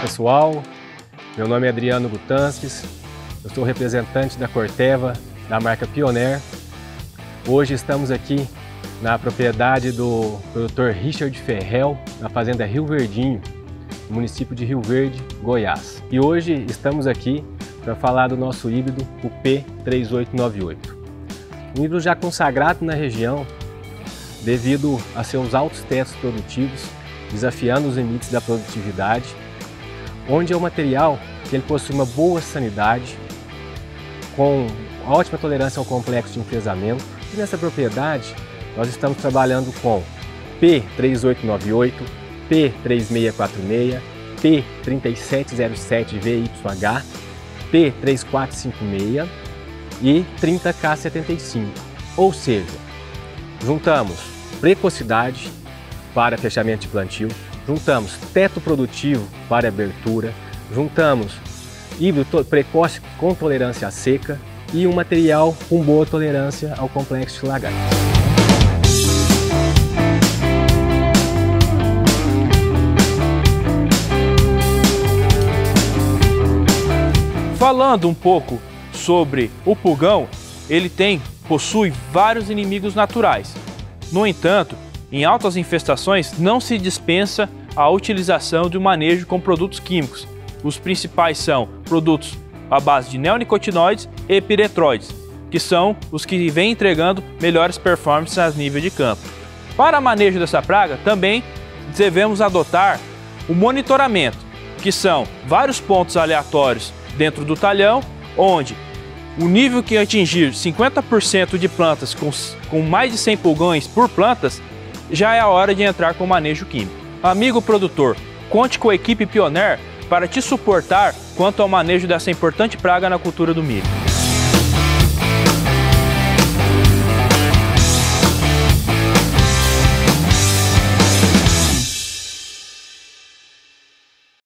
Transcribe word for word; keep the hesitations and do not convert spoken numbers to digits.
pessoal, meu nome é Adriano Gutanskis, eu sou representante da Corteva, da marca Pioneer. Hoje estamos aqui na propriedade do produtor Richard Ferrell, na fazenda Rio Verdinho, no município de Rio Verde, Goiás. E hoje estamos aqui para falar do nosso híbrido, o P três oito nove oito. Um híbrido já consagrado na região devido a seus altos testes produtivos, desafiando os limites da produtividade, onde é um material que ele possui uma boa sanidade, com ótima tolerância ao complexo de enfesamento. E nessa propriedade nós estamos trabalhando com P três oito nove oito, P três seis quatro seis, P três sete zero sete V Y H, P três quatro cinco seis e trinta K setenta e cinco. Ou seja, juntamos precocidade para fechamento de plantio, juntamos teto produtivo para abertura, juntamos híbrido precoce com tolerância à seca e um material com boa tolerância ao complexo de lagarto. Falando um pouco sobre o pulgão, ele tem, possui vários inimigos naturais. No entanto, em altas infestações não se dispensa a utilização de um manejo com produtos químicos. Os principais são produtos à base de neonicotinoides e piretroides, que são os que vêm entregando melhores performances a nível de campo. Para manejo dessa praga, também devemos adotar o monitoramento, que são vários pontos aleatórios dentro do talhão, onde o nível que atingir cinquenta por cento de plantas com, com mais de cem pulgões por plantas, já é a hora de entrar com manejo químico. Amigo produtor, conte com a equipe Pioneer para te suportar quanto ao manejo dessa importante praga na cultura do milho.